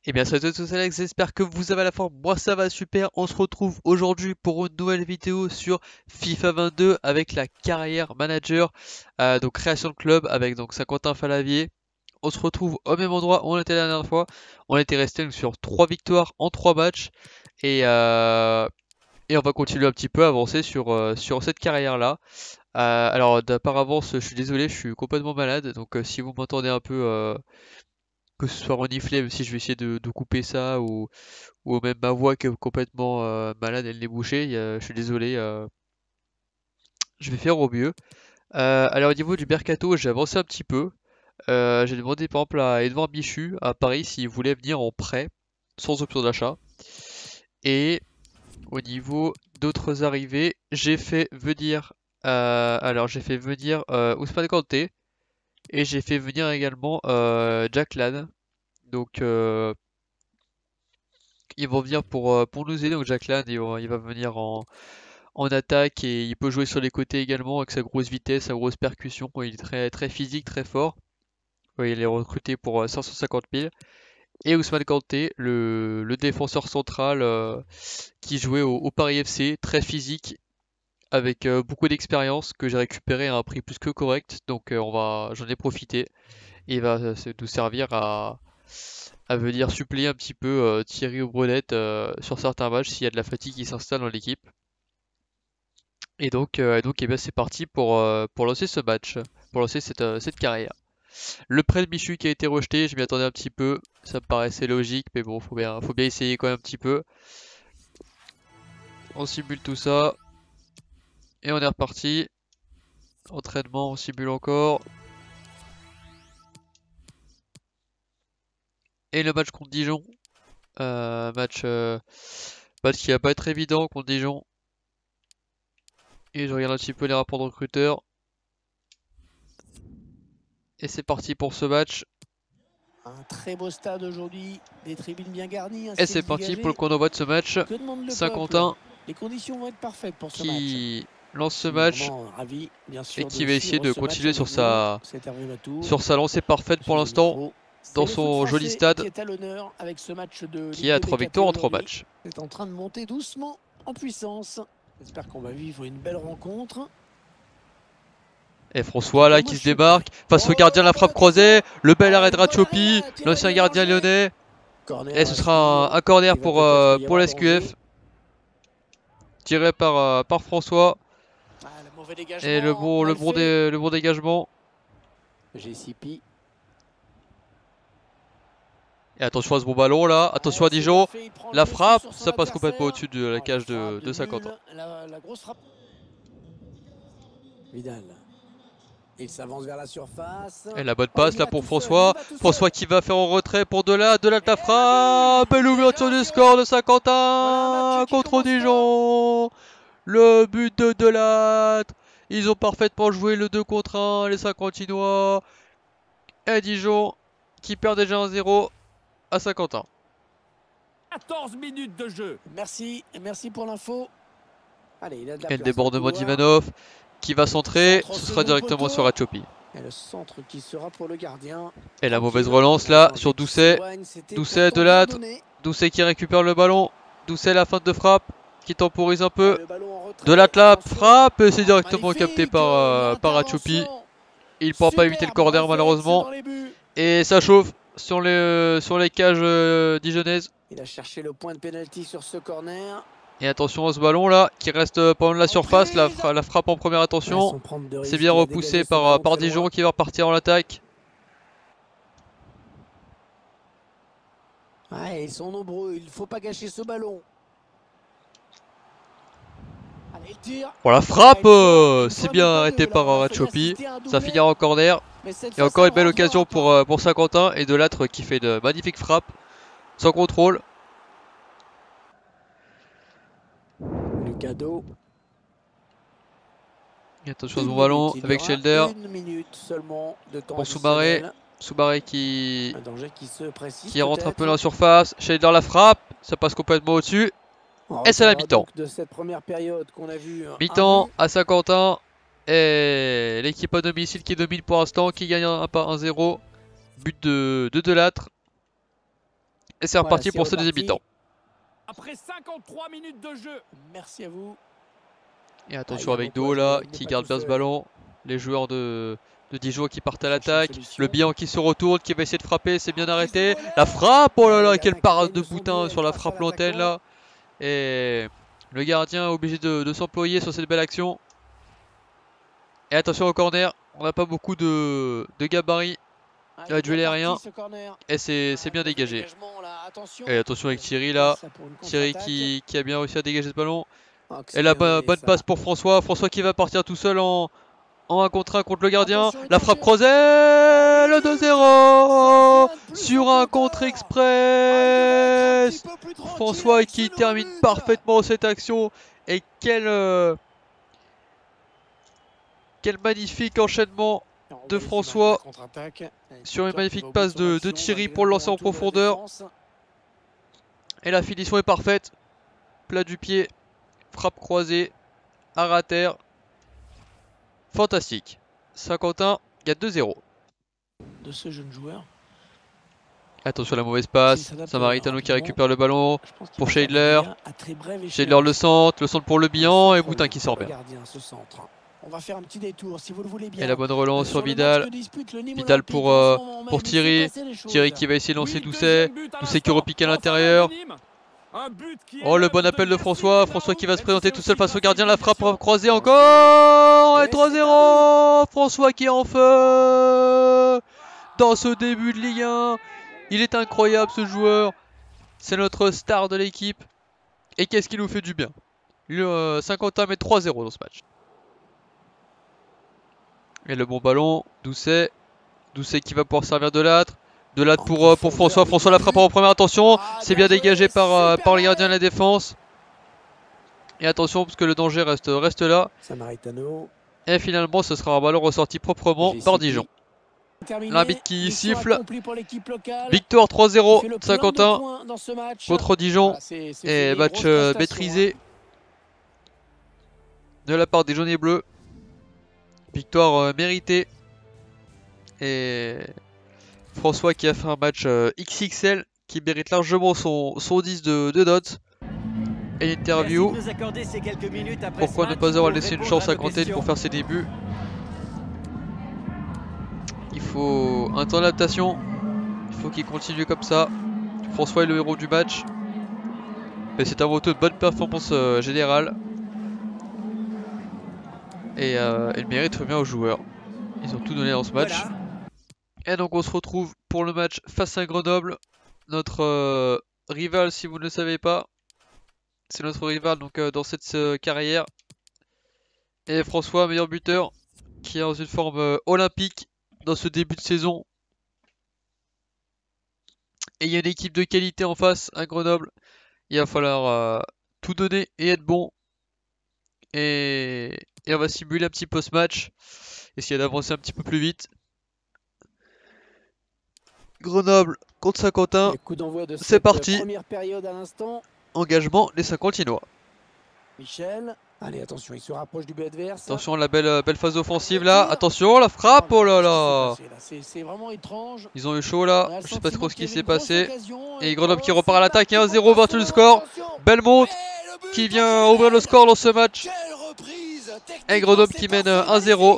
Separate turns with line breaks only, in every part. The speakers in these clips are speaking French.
Eh bien salut à tous Alex, j'espère que vous avez la forme, moi ça va super, on se retrouve aujourd'hui pour une nouvelle vidéo sur FIFA 22 avec la carrière manager, donc création de club avec donc Saint-Quentin Fallavier. On se retrouve au même endroit où on était la dernière fois, on était resté sur 3 victoires en 3 matchs et, euh, et on va continuer un petit peu à avancer sur cette carrière là. Alors par avance je suis désolé, je suis complètement malade, donc si vous m'entendez un peu... que ce soit reniflé, même si je vais essayer de couper ça, ou même ma voix qui est complètement malade, elle est bouchée, je suis désolé, je vais faire au mieux. Alors au niveau du mercato, j'ai avancé un petit peu. J'ai demandé par exemple à Edouard Michu à Paris s'il voulait venir en prêt, sans option d'achat. Et au niveau d'autres arrivées, j'ai fait venir, j'ai fait venir Ousmane Kanté, et j'ai fait venir également Jack Lan. Donc ils vont venir pour nous aider. Donc Jack Lan, il va venir en attaque et il peut jouer sur les côtés également avec sa grosse vitesse, sa grosse percussion. Il est très, très physique, très fort. Ouais, il est recruté pour 550 000. Et Ousmane Kanté, le défenseur central qui jouait au Paris FC, très physique, avec beaucoup d'expérience que j'ai récupéré à un prix plus que correct. Donc j'en ai profité. Et il va nous servir à venir suppléer un petit peu Thierry ou Brenette sur certains matchs s'il y a de la fatigue qui s'installe dans l'équipe. Et donc eh bien, c'est parti pour lancer ce match, pour lancer cette carrière. Le prêt de Michu qui a été rejeté, je m'y attendais un petit peu, ça me paraissait logique, mais bon, faut bien essayer quand même un petit peu. On simule tout ça, et on est reparti. Entraînement, on simule encore. Et le match contre Dijon, match qui va pas être évident contre Dijon. Et je regarde un petit peu les rapports de recruteurs. Et c'est parti pour ce match.
Un très beau stade aujourd'hui, des tribunes bien garnies.
Et c'est parti pour le coup d'envoi de ce match. Saint-Quentin
les conditions vont être parfaites pour ce
qui lance ce match
ravi,
et qui va essayer de continuer sur sa lancée parfaite pour l'instant dans son joli stade qui a 3 victoires en 3 matchs.
C'est en train de monter doucement en puissance. J'espère qu'on va vivre une belle rencontre.
Et François là qui se démarque face au gardien de la frappe croisée. Le bel arrêt de Ratchopi, l'ancien gardien lyonnais. Et ce sera un corner pour l'SQF. Tiré par François. Et le bon dégagement. Et attention à ce bon ballon là. Attention à Dijon. La frappe, ça passe complètement au-dessus de la cage de Saint-Quentin.
Vidal. Il s'avance vers la surface.
Et la bonne passe là pour François. François qui va faire en retrait pour Delattre. Delattre la frappe. Et l'ouverture du score de Saint-Quentin contre Dijon. Le but de Delattre. Ils ont parfaitement joué le 2 contre 1, les Saint-Quentinois. Et Dijon qui perd déjà 1-0 à Saint-Quentin.
14 minutes de jeu. Merci pour l'info.
Et le débordement d'Ivanov qui va centrer, ce sera directement sur Ratchopi.
Et le centre qui sera pour le gardien.
Et la mauvaise relance là sur Doucet. Doucet, Delattre. Doucet qui récupère le ballon. Doucet la feinte de frappe qui temporise un peu. Delattre la frappe et c'est directement capté par Ratchopi. Il ne pourra pas éviter le corner malheureusement. Et ça chauffe sur les cages dijonnaises.
Il a cherché le point de pénalty sur ce corner.
Et attention à ce ballon là qui reste pas loin de la surface, la frappe en première attention. C'est bien repoussé par Dijon qui va repartir en attaque.
Ouais, ils sont nombreux, il ne faut pas gâcher ce ballon. Allez, il tire.
Bon, la frappe, c'est bien arrêté par Ratchopi. Ça finira en corner. Et encore une belle occasion pour Saint-Quentin et Delattre qui fait de magnifiques frappes sans contrôle.
Cadeau.
Et attention à son ballon avec Shelder. Pour Soumaré. Soumaré qui rentre un peu dans la surface. Shelder la frappe. Ça passe complètement au-dessus. Et c'est la mi-temps. Mi-temps à Saint-Quentin. Et l'équipe à domicile qui domine pour l'instant. Qui gagne 1-0. But de Delattre. Et c'est reparti pour ce deuxième mi-temps.
Après 53 minutes de jeu.
Merci à vous.
Et attention avec Do là, qui garde bien ce ballon. Les joueurs de Dijon qui partent à l'attaque. Le Bihan qui se retourne, qui va essayer de frapper, c'est bien arrêté. La frappe, oh là là, quelle parade de Boutin sur la frappe lointaine là. Et le gardien obligé de s'employer sur cette belle action. Et attention au corner, on n'a pas beaucoup de gabarit à duel aérien. Et c'est bien dégagé. Et attention avec Thierry là. Thierry qui a bien réussi à dégager ce ballon. Et la bonne passe pour François. François qui va partir tout seul en 1 contre 1 contre le gardien. La frappe croisée. Le 2-0 sur un contre express. François qui termine parfaitement cette action. Et quel magnifique enchaînement de François sur une magnifique passe de Thierry pour le lancer en profondeur. Et la finition est parfaite. Plat du pied. Frappe croisée. À terre. Fantastique. Saint-Quentin, il y a 2-0.
De ce jeune joueur.
Attention à la mauvaise passe. Samaritano qui récupère le ballon pour Scheidler. Scheidler le centre pour le Bihan et Boutin qui sort bien.
On va faire un petit détour si vous le voulez bien.
Et la bonne relance sur Vidal. Vidal pour Thierry. Thierry qui va essayer de lancer Doucet. Doucet qui repique à l'intérieur. Oh, le bon appel de François. François qui va se présenter tout seul face au gardien. La frappe croisée encore. Et 3-0. François qui est en feu dans ce début de Ligue 1. Il est incroyable ce joueur. C'est notre star de l'équipe. Et qu'est-ce qui nous fait du bien. Le Saint-Quentin met 3-0 dans ce match. Et le bon ballon. Doucet. Doucet qui va pouvoir servir de l'âtre. De là pour François. François la frappe en première. Attention, c'est bien dégagé par le gardien de la défense. Et attention parce que le danger reste là. Et finalement ce sera un ballon ressorti proprement par Dijon. L'arbitre qui siffle. Victoire 3-0 Saint-Quentin contre Dijon. Et match maîtrisé de la part des jaunes et bleus. Victoire méritée. Et François qui a fait un match XXL qui mérite largement son 10 de notes. Et l'interview. Pourquoi ne pas avoir laissé une chance à Quentin pour faire ses débuts? Il faut un temps d'adaptation. Il faut qu'il continue comme ça. François est le héros du match. Mais c'est avant tout une bonne performance générale. Et il mérite bien aux joueurs. Ils ont tout donné dans ce match. Et donc on se retrouve pour le match face à Grenoble. Notre rival, si vous ne le savez pas. C'est notre rival donc dans cette carrière. Et François, meilleur buteur, qui est dans une forme olympique dans ce début de saison. Et il y a une équipe de qualité en face à Grenoble. Il va falloir tout donner et être bon. Et on va simuler un petit post-match. Essayer d'avancer un petit peu plus vite. Grenoble contre Saint-Quentin. C'est parti. Engagement des Saint-Quentinois.
Michel. Allez, attention, il se rapproche du but adverse.
Attention, la belle phase offensive là. Attention, la frappe. Oh là là.
C'est vraiment étrange.
Ils ont eu chaud là. Je sais pas trop ce qui s'est passé. Et Grenoble qui repart à l'attaque. 1-0, ouverture du score. Belmonte qui vient ouvrir le score dans ce match. Et Grenoble qui mène 1-0.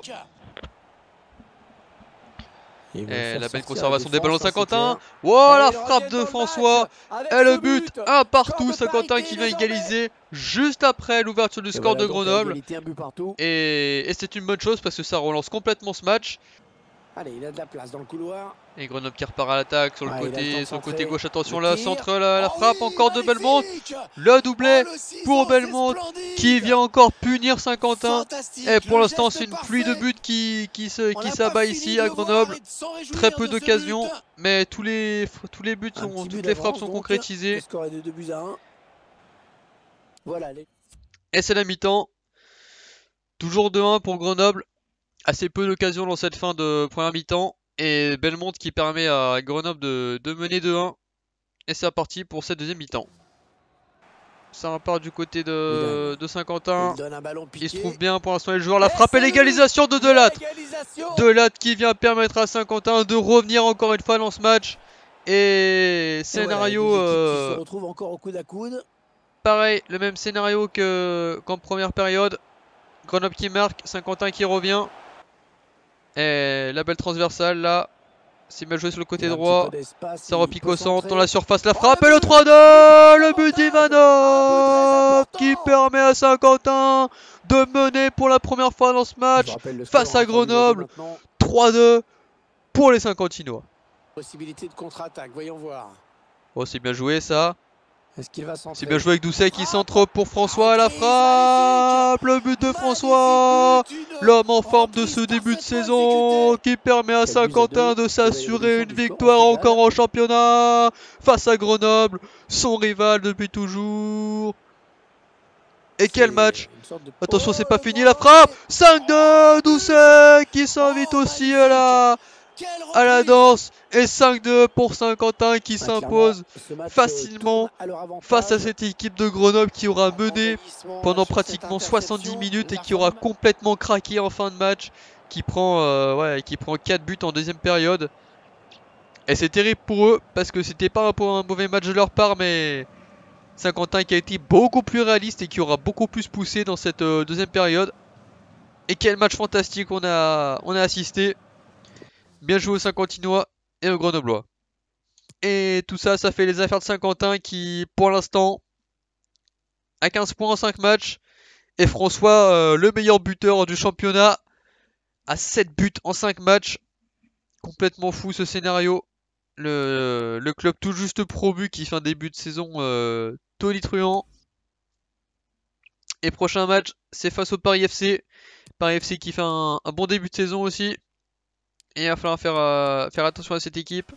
Et la belle conservation des ballons de Saint-Quentin. Oh, la frappe de François. Et le but, un partout. Saint-Quentin qui vient égaliser juste après l'ouverture du score de Grenoble. Et c'est une bonne chose parce que ça relance complètement ce match.
Allez, il a de la place dans le couloir.
Et Grenoble qui repart à l'attaque sur le côté gauche. Attention là, centre, la frappe encore de Belmonte. Le doublé pour Belmonte qui vient encore punir Saint-Quentin. Et pour l'instant, c'est une pluie de buts qui s'abat ici à Grenoble. Très peu d'occasions, mais tous les buts toutes les frappes sont concrétisées. Et c'est la mi-temps. Toujours 2-1 pour Grenoble. Assez peu d'occasions dans cette fin de première mi-temps. Et Belmonte qui permet à Grenoble de mener 2-1. Et c'est reparti pour cette deuxième mi-temps. Ça repart du côté de Saint-Quentin. Il se trouve bien pour l'instant les joueurs. La frappe et l'égalisation de Delattre. Delattre qui vient permettre à Saint-Quentin de revenir encore une fois dans ce match. Et
Et
scénario,
voilà, les deux équipes qui se retrouvent encore au coude à coude.
pareil, le même scénario qu'en première période. Grenoble qui marque, Saint-Quentin qui revient. Et la belle transversale là. C'est bien joué sur le côté
Il a un
droit.
petit peu d'espace,
Ça
il
repique
peut
au centre,
centrer.
dans la surface, la
Oh,
frappe
le
et le
but
3-2. Le but
très
d'Ivanov qui
important.
permet à Saint-Quentin de mener pour la première fois dans ce
Je
match
vous rappelle le
face
score,
à
hein, formule de
Grenoble.
maintenant.
3-2 pour les Saint-Quentinois.
Possibilité de contre-attaque, voyons voir.
Oh, c'est bien joué ça.
Est-ce qu'il va centrer?
C'est bien joué avec Doucet qui
Frappe.
centre pour François à la
Reprise
frappe. Le but de
magnifique.
François.
Magnifique but,
L'homme en forme de
reprise
ce début de
parfaitement
saison
exécutée.
qui permet à
Quel but à
Saint-Quentin
deux.
de s'assurer
Nouvelle
une
évolution du score
victoire
en
encore
finale.
en championnat face à Grenoble, son rival depuis toujours. Et quel match!
Une sorte de...
Attention, c'est
Oh,
pas
le
fini
ballon
la frappe!
arrêté.
5-2, Doucet qui s'invite
Oh,
aussi
magnifique. Quelle
à la
reprise.
danse. Et 5-2 pour Saint-Quentin qui
Clairement,
s'impose
ce match
facilement
tourne à leur
face à
avantage.
cette équipe de Grenoble qui aura mené
Envahissement
pendant
sur cette
pratiquement 70
interception
minutes
de
et
la
qui aura
femme.
complètement craqué en fin de match, qui prend 4 buts en deuxième période. Et c'est terrible pour eux parce que c'était pas un mauvais match de leur part, mais Saint-Quentin qui a été beaucoup plus réaliste et qui aura beaucoup plus poussé dans cette deuxième période. Et quel match fantastique on a assisté. Bien joué aux Saint-Quentinois et aux Grenoblois. Et tout ça, ça fait les affaires de Saint-Quentin qui, pour l'instant, a 15 points en 5 matchs. Et François, le meilleur buteur du championnat, a 7 buts en 5 matchs. Complètement fou ce scénario. Le club tout juste promu qui fait un début de saison tonitruant. Et prochain match, c'est face au Paris FC. Paris FC qui fait un bon début de saison aussi. Et il va falloir faire attention à cette équipe.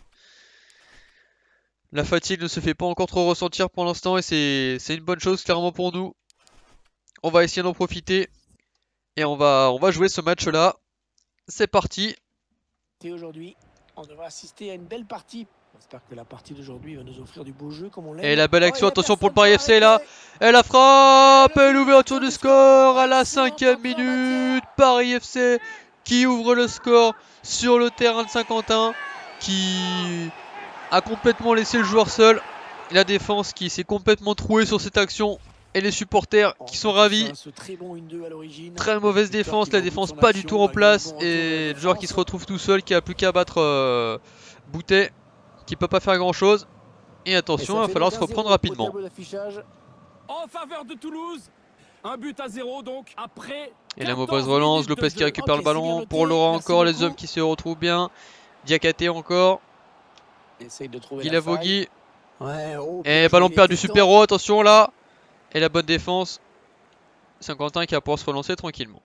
La fatigue ne se fait pas encore trop ressentir pour l'instant et c'est une bonne chose clairement pour nous. On va essayer d'en profiter. Et on va jouer ce match là. C'est parti.
Et aujourd'hui, on devrait assister à une belle partie. J'espère que la partie d'aujourd'hui va nous offrir du beau jeu comme on l'aime.
Et la belle action,
Oh,
attention pour le
personne
Paris FC là. Et la frappe et l'ouverture du score à la 5e minute. Paris FC qui ouvre le score sur le terrain de Saint-Quentin. Qui a complètement laissé le joueur seul. Et la défense qui s'est complètement trouée sur cette action. Et les supporters qui sont ravis. Très mauvaise défense, la défense pas du tout en place. Et le joueur qui se retrouve tout seul, qui a plus qu'à battre Boutet, qui peut pas faire grand chose. Et attention, il va falloir se reprendre rapidement.
En faveur de Toulouse, un but à 0 donc après.
Et la mauvaise relance, Lopez qui récupère le ballon. Pour Laurent encore, les hommes qui se retrouvent bien. Diakate encore. Guilavogui. Et ballon perdu super haut, attention là. Et la bonne défense. Saint-Quentin qui va pouvoir se relancer tranquillement.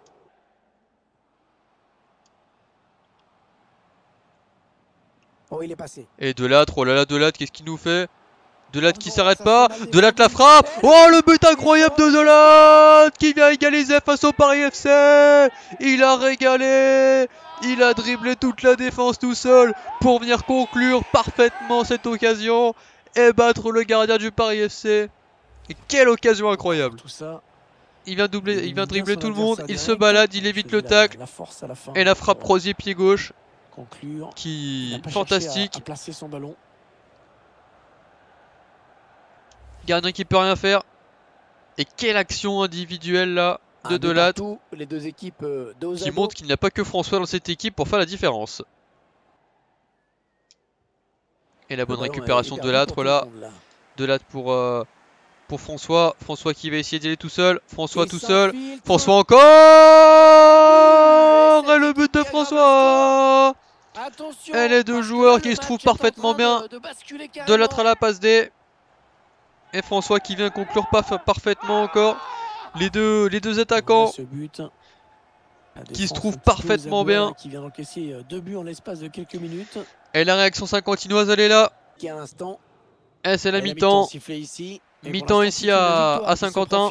Oh, il est passé.
Et Delattre, oh là là, Delattre, qu'est-ce qu'il nous fait? Delattre qui s'arrête pas. Delattre la frappe. Oh, le but incroyable de Delattre qui vient égaliser face au Paris FC. Il a régalé. Il a dribblé toute la défense tout seul pour venir conclure parfaitement cette occasion et battre le gardien du Paris FC. Et quelle occasion incroyable.
Tout ça,
il vient dribbler tout le monde, il se balade, il évite le tacle. Et la frappe croisée pied gauche. Qui fantastique.
à placer son ballon.
Gardien qui peut rien faire. Et quelle action individuelle là de Delattre.
Les deux équipes
qui montre qu'il n'y a pas que François dans cette équipe pour faire la différence. Et la bonne récupération de Delattre là. Delattre pour François. François qui va essayer d'y aller tout seul. François tout seul. François encore. Et le but de François. Et les deux joueurs qui se trouvent parfaitement bien. Delattre à la passe D. Et François qui vient conclure parfaitement encore. Les deux attaquants qui se trouvent parfaitement bien.
Qui vient d'encaisser 2 buts en l'espace de quelques minutes.
Et la réaction saint-quentinoise, elle est là. Et c'est la mi-temps. Mi-temps ici à Saint-Quentin.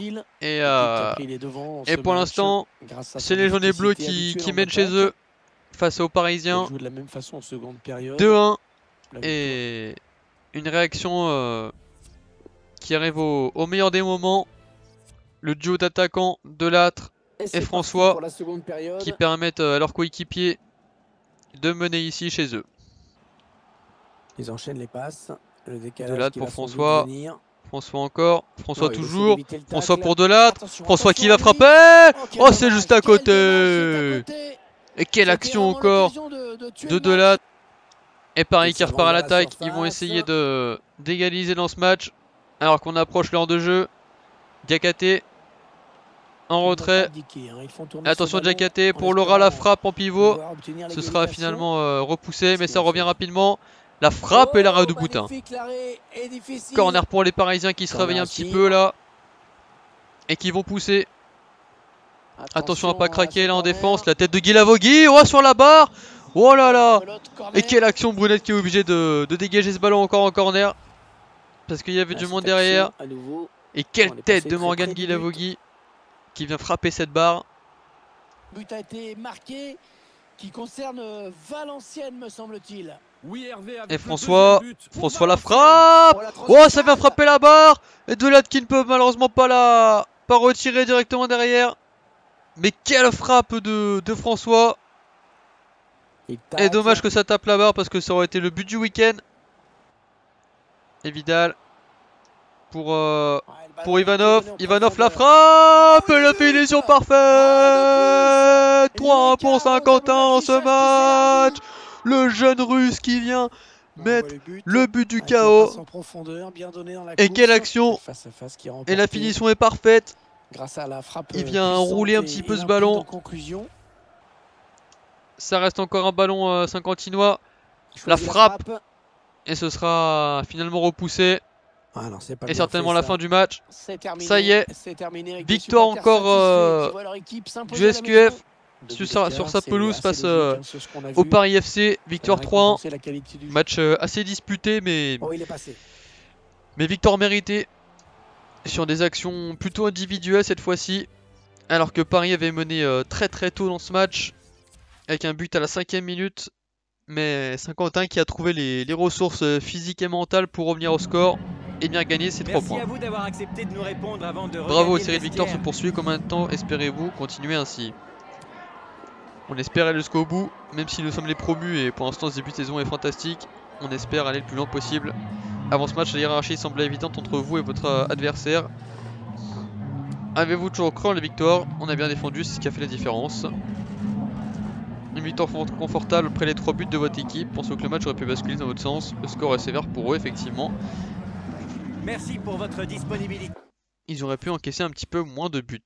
Et pour l'instant, c'est les jaunes et bleus qui mènent chez eux face aux Parisiens. 2-1. Et une réaction qui arrive au meilleur des moments. Le duo d'attaquants Delattre et François qui permettent à leurs coéquipiers de mener ici chez eux.
Ils enchaînent les passes. Le décalage
Delate
qui
pour
va sans doute
François.
venir.
François encore. François
Non, il essaie
toujours.
d'éviter le
François
tacle.
pour Delate.
Attention,
François qui
attention
va
à lui.
frapper.
Quel
Oh, c'est
dommage,
juste à
quel dommage, c'est à
côté.
côté.
Et quelle
C'était
action
vraiment
encore
l'occasion de tuer
de
le match.
Delate. Et Paris
Il
qui repart à
s'avance vers la
l'attaque. Ils vont
surface.
essayer d'égaliser dans ce match. Alors qu'on approche l'heure de jeu. Diakhaté en
Ils n'ont pas
retrait.
abdiqué, hein. Ils font tourner
Attention
ce ballon
Diakhaté
en
pour Laura, la
espérant
frappe en pivot.
pouvoir obtenir
Ce sera
l'égalisation.
finalement repoussé, mais
Qu'est-ce
ça
qu'il
revient
fait
rapidement. La frappe et l'arrêt de
Oh,
Boutin.
magnifique, l'arrêt est difficile.
Corner pour les Parisiens qui se
Corner
réveillent un
à
petit
suivre.
peu là. Et qui vont pousser. Attention à pas craquer
ce
là en
corner.
défense. La tête de Guilavogui. Oh, sur la barre. Oh là là.
Pelote, corner.
Et quelle action de Brunette qui est obligé de dégager ce ballon encore en corner. Parce qu'il y avait
Ah,
du
cette
monde
action,
derrière.
à nouveau.
Et quelle
On est
tête
passé
de
très
Morgan
près du but.
Guilavogui qui vient frapper cette barre.
But a été marqué qui concerne Valenciennes, me semble-t-il.
Oui, Hervé, avec
Et
le
François.
deuxième but pour
François la
Valenciennes.
frappe.
Oh, la
Oh, ça vient
transversale.
frapper la barre. Et Delate qui ne peut malheureusement pas retirer directement derrière. Mais quelle frappe de François.
Il
Et
tacle.
dommage que ça tape la barre parce que ça aurait été le but du week-end. Et Vidal pour
Ouais, le ballon
pour
a été
Ivanov.
donné en
Ivanov la
profondeur.
frappe.
Oh,
Et la
but.
finition
Ah,
parfaite.
de plus.
3-1 pour
L'écart
Saint-Quentin dans
dans
ce
le affichage
match. Le jeune russe qui vient
On
mettre
voit le but.
le but du
Avec la
chaos.
passe en profondeur, bien donné dans la
Et
course.
quelle action.
Face à face qui est
Et la
remportée
finition est parfaite.
grâce à la frappe
Il vient
puissante
rouler un
et-
petit
et
peu ce
limpide
ballon.
en conclusion.
Ça reste encore un ballon Saint-Quentinois.
Il
La
choisit
frappe. Et ce sera finalement repoussé.
Ah non, c'est pas
Et
bien
certainement
fait,
la
ça.
fin du match.
C'est terminé.
Ça y est.
C'est terminé avec des
Victoire
supporters
encore
satisfaits qui voient leur équipe s'imposer
du
à la
SQF
maison. Deux
sur
buts
sa
d'écart, c'est
pelouse
assez
face
logique, hein, sur ce qu'on a
au
vu.
Paris FC. Victoire
Ça va
3-1.
récompenser la qualité du jeu.
Match assez disputé mais
Oh, il est passé.
victoire méritée. Sur des actions plutôt individuelles cette fois-ci. Alors que Paris avait mené très très tôt dans ce match. Avec un but à la 5ème minute. Mais Saint-Quentin qui a trouvé les ressources physiques et mentales pour revenir au score. Et bien gagner ces 3
Merci
points.
à vous d'avoir accepté de nous répondre avant de
Bravo,
regagner
série
le
de victoires se
vestiaire.
poursuit. Combien de temps espérez-vous continuer ainsi? On espère aller jusqu'au bout, même si nous sommes les promus et pour l'instant ce début de saison est fantastique. On espère aller le plus loin possible. Avant ce match, la hiérarchie semblait évidente entre vous et votre adversaire. Avez-vous toujours cru en la victoire? On a bien défendu, c'est ce qui a fait la différence. Une victoire confortable après les 3 buts de votre équipe. Pensez que le match aurait pu basculer dans votre sens. Le score est sévère pour eux, effectivement.
Merci pour votre disponibilité.
Ils auraient pu encaisser un petit peu moins de buts.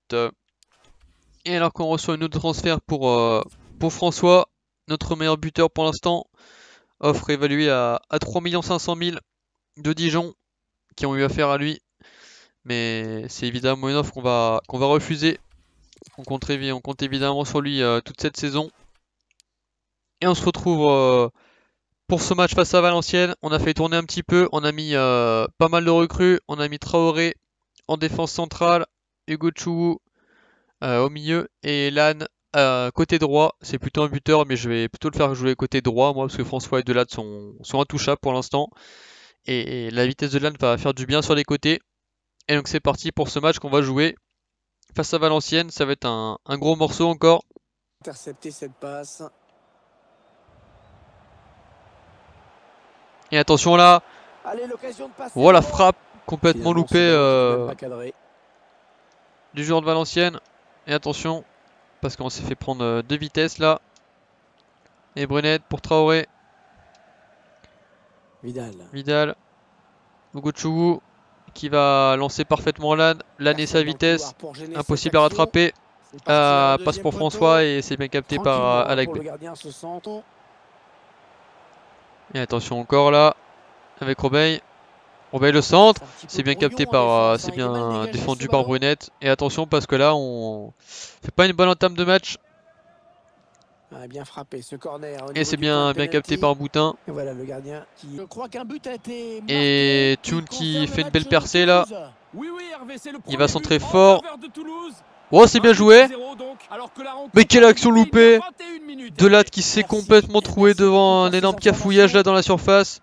Et alors qu'on reçoit une autre transfert pour François, notre meilleur buteur pour l'instant, offre évaluée à 3 500 000 de Dijon qui ont eu affaire à lui. Mais c'est évidemment une offre qu'on va refuser. On compte évidemment sur lui toute cette saison. Et on se retrouve pour ce match face à Valenciennes. On a fait tourner un petit peu, on a mis pas mal de recrues. On a mis Traoré en défense centrale, Hugo Chou au milieu et Lan côté droit. C'est plutôt un buteur, mais je vais plutôt le faire jouer côté droit moi, parce que François et Delate sont intouchables pour l'instant. Et la vitesse de Lan va faire du bien sur les côtés. Et donc c'est parti pour ce match qu'on va jouer face à Valenciennes. Ça va être un gros morceau encore.
Intercepter cette passe.
Et attention là,
Allez, l'occasion de passer.
oh la frappe complètement
Finalement,
loupée
ce ballon qui n'est pas cadré.
du joueur de Valenciennes. Et attention, parce qu'on s'est fait prendre de vitesse là. Et Brunette pour Traoré. Vidal. Hugo Chou qui va lancer parfaitement Lan. Lan et sa vitesse. Impossible à rattraper. Passe pour François et c'est bien capté par Alagbe. Et attention encore là. Avec Robeil. Robeil le centre. C'est bien capté par. C'est bien défendu par Brunette. Et attention parce que là on fait pas une bonne entame de match.
Bien frappé ce corner.
Et c'est bien capté par Boutin.
Et voilà le gardien qui. Je crois qu'un but a été marqué.
Et Thioune qui fait une belle percée là.
Oui, oui, Hervé, c'est le
Il va
premier
centrer
but en
fort.
faveur de Toulouse.
Oh c'est bien joué.
1-0 donc, alors que la rencontre
Mais quelle action
a débuté
loupée.
il y a 21 minutes.
Delate qui s'est
Merci.
complètement troué
Merci
devant
pour
un
ces
énorme
informations.
cafouillage là dans la surface.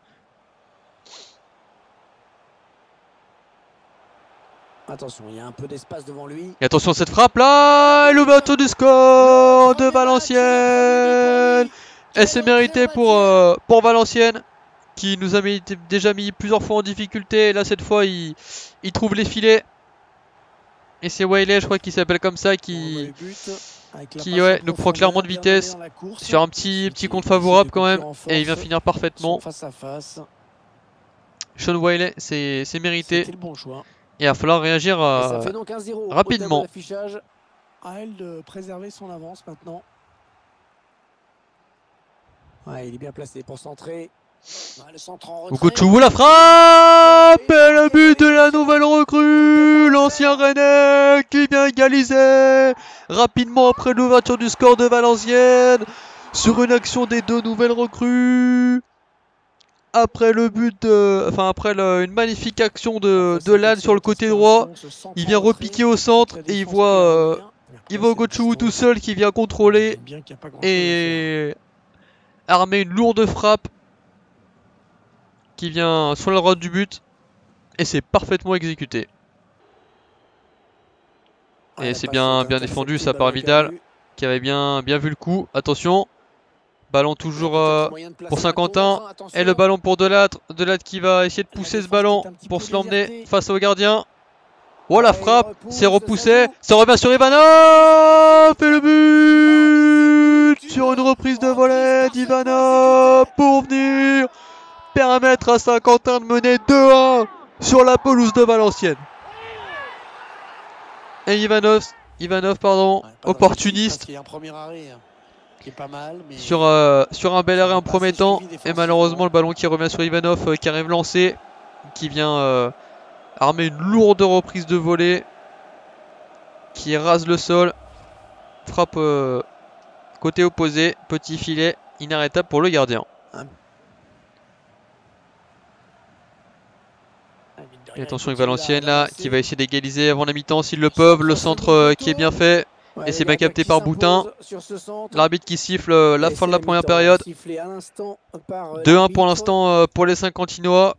Attention, il y a un peu d'espace devant lui.
Et attention à cette frappe là. Et l'ouverture du score de Valenciennes. Et c'est mérité pour Valenciennes. qui nous a déjà mis plusieurs fois en difficulté. Là, cette fois, il trouve les filets. Et c'est Wiley, je crois qu'il s'appelle comme ça, qui nous prend clairement de vitesse sur un petit compte favorable quand même. Et il vient finir parfaitement. Sean Wiley, c'est mérité.
Le bon choix.
Et il va falloir réagir
Ça fait donc 1-0
rapidement.
À elle de préserver son avance maintenant. Ouais, il est bien placé pour centrer. Ouais, le centre en retrait.
Ugochukwu la frappe et le but de la nouvelle recrue, l'ancien Rennais qui vient égaliser rapidement après l'ouverture du score de Valenciennes sur une action des deux nouvelles recrues. Après le but, après une magnifique action de Lannes sur le côté droit, il vient repiquer au centre et il voit Ugochukwu tout seul qui vient contrôler et armer une lourde frappe qui vient sur la droite du but et c'est parfaitement exécuté. Et c'est bien défendu ça par Vidal qui avait bien vu le coup. Attention, ballon toujours pour Saint-Quentin et le ballon pour Delattre. Delattre qui va essayer de pousser ce ballon pour se l'emmener face au gardien. Oh la frappe, c'est repoussé, ça revient sur Ivanov et le but sur une reprise de volée d'Ivanov pour venir permettre à Saint-Quentin de mener 2-1 sur la pelouse de Valenciennes. Et Ivanov, opportuniste.
Il y a un premier arrêt qui est pas mal, mais
sur un bel arrêt en premier temps. Et malheureusement le ballon qui revient sur Ivanov qui arrive lancé, qui vient armer une lourde reprise de volée qui rase le sol. Frappe côté opposé, petit filet, inarrêtable pour le gardien. Et attention avec Valenciennes là, qui va essayer d'égaliser avant la mi-temps s'ils le peuvent. Le centre qui est bien fait. Et c'est bien capté par Boutin. L'arbitre qui siffle la fin de la première période. 2-1 pour l'instant pour les Saint-Quentinois.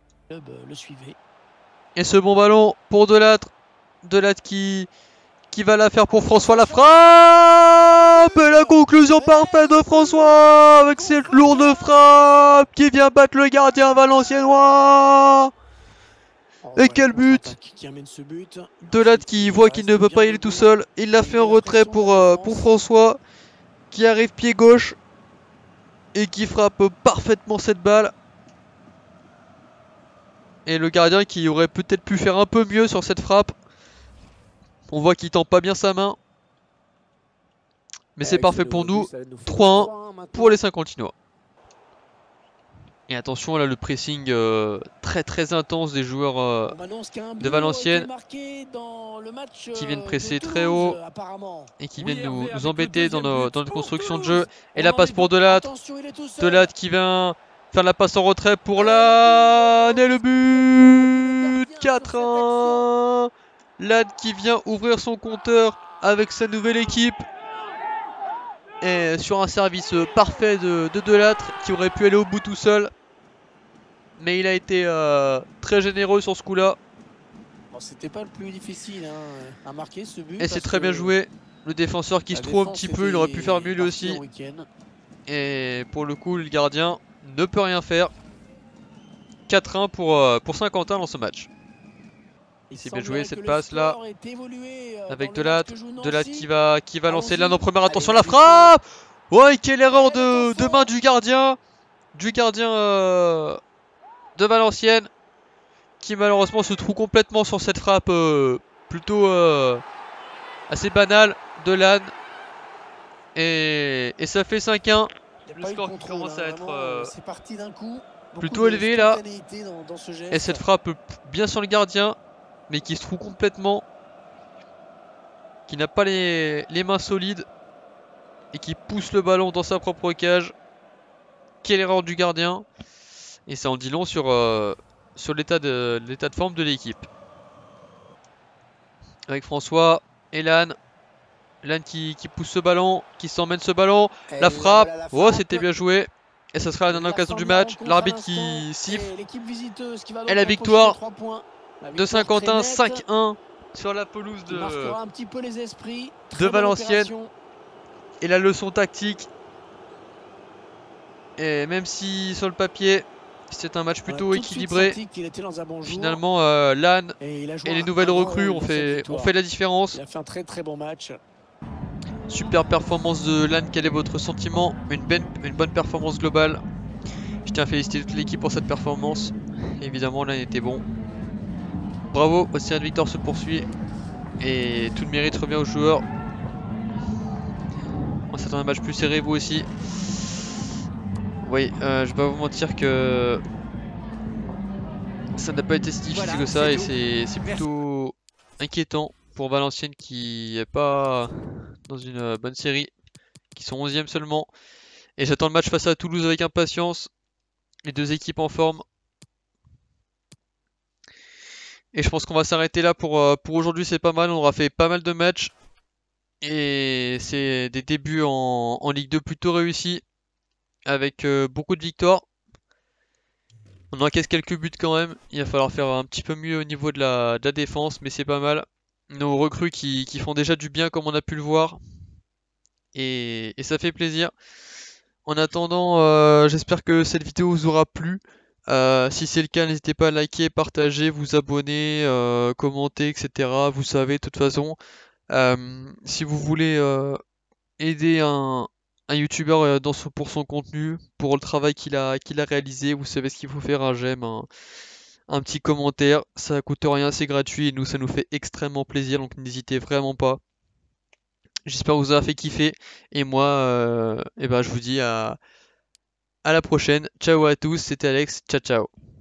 Et ce bon ballon pour Delattre. Delattre qui va la faire pour François. La frappe et la conclusion parfaite de François avec cette lourde frappe qui vient battre le gardien valenciennois. Et quel but! Delattre qui voit qu'il ne peut pas y aller tout seul. Il l'a fait en retrait pour François qui arrive pied gauche et qui frappe parfaitement cette balle. Et le gardien qui aurait peut-être pu faire un peu mieux sur cette frappe. On voit qu'il tend pas bien sa main. Mais c'est parfait pour nous. 3-1 pour les Saint-Quentinois. Et attention là le pressing très intense des joueurs de Valenciennes qui viennent presser très haut et qui viennent nous embêter dans notre construction de jeu. Et la passe pour Delattre. Delattre qui vient faire la passe en retrait pour Lannes et le but 4-1. Lannes qui vient ouvrir son compteur avec sa nouvelle équipe. Et sur un service parfait de Delattre qui aurait pu aller au bout tout seul. Mais il a été très généreux sur ce coup là.
Bon, c'était pas le plus difficile à marquer ce but.
Et c'est très bien joué. Le défenseur qui se trouve un petit peu, il aurait pu faire mieux lui aussi. Et pour le coup le gardien ne peut rien faire. 4-1 pour Saint-Quentin dans ce match. C'est bien joué cette passe là avec Delattre. Delattre qui va lancer Lannes en première. Attention la frappe. Ouais, quelle erreur de main du gardien. De Valenciennes qui malheureusement se trouve complètement sur cette frappe plutôt assez banale de Lannes. Et ça fait 5-1. Le score qui commence à être plutôt élevé là. Et cette frappe bien sur le gardien, mais qui se trouve complètement, qui n'a pas les mains solides et qui pousse le ballon dans sa propre cage. Quelle erreur du gardien. Et ça en dit long sur l'état de forme de l'équipe. Avec François et Lannes. Lannes qui pousse ce ballon, qui s'emmène ce ballon. La frappe. Oh, c'était bien joué. Et ça sera la dernière occasion du match. L'arbitre qui siffle. Et la victoire de Saint-Quentin 5-1 sur la pelouse de Valenciennes. Et la leçon tactique. Et même si sur le papier C'était un match
On a
plutôt
tout de suite
équilibré.
senti qu'il était dans un bon jour.
Finalement, Lan
Et il a joué
et les
un
nouvelles
grand
recrues
rôle
ont
dans cette
fait
victoire.
la différence.
Il a fait un très bon match.
Super performance de Lan, quel est votre sentiment? Une bonne performance globale. Je tiens à féliciter toute l'équipe pour cette performance. Évidemment, Lan était bon. Bravo, votre série de victoire se poursuit. Et tout le mérite revient aux joueurs. On s'attend à un match plus serré, vous aussi. Oui, je vais pas vous mentir que ça n'a pas été si difficile
Voilà,
que ça,
c'est
et
tout.
c'est plutôt inquiétant pour Valenciennes qui est pas dans une bonne série, qui sont 11e seulement. Et j'attends le match face à Toulouse avec impatience. Les deux équipes en forme. Et je pense qu'on va s'arrêter là pour aujourd'hui, c'est pas mal. On aura fait pas mal de matchs. Et c'est des débuts en Ligue 2 plutôt réussis, avec beaucoup de victoires. On encaisse quelques buts quand même. Il va falloir faire un petit peu mieux au niveau de la défense, mais c'est pas mal. Nos recrues qui font déjà du bien comme on a pu le voir. Et ça fait plaisir. En attendant, j'espère que cette vidéo vous aura plu. Si c'est le cas, n'hésitez pas à liker, partager, vous abonner, commenter, etc. Vous savez, de toute façon, si vous voulez aider un youtubeur pour son contenu, pour le travail qu'il a réalisé, vous savez ce qu'il faut faire, un j'aime, un petit commentaire, ça coûte rien, c'est gratuit et nous ça nous fait extrêmement plaisir, donc n'hésitez vraiment pas. J'espère que vous avez fait kiffer et moi eh ben, je vous dis à la prochaine. Ciao à tous, c'était Alex, ciao ciao.